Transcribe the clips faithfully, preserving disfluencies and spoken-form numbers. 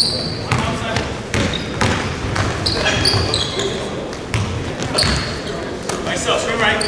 Myself, swing right.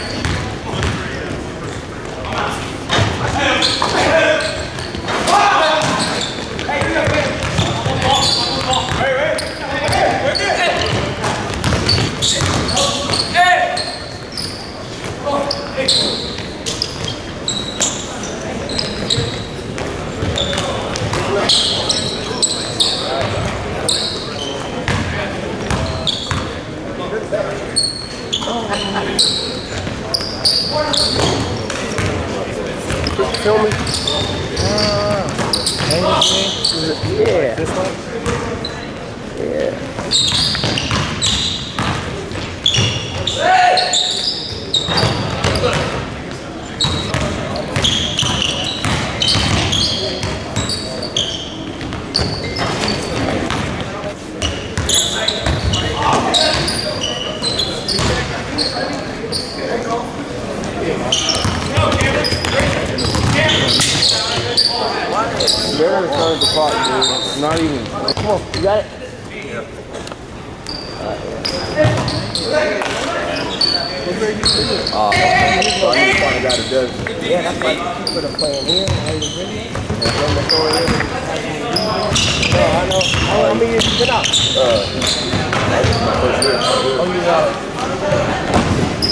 Film me? Uh, yeah. This one? Yeah. Barely started the clock, dude. Not even. Come on, you got it? Yeah. Oh, You probably got a dozen. yeah, that's like you put a plan here. How you ready? And then the throw it in. Oh, I know. How many years you been out? Uh, that's my first year. Oh, you out.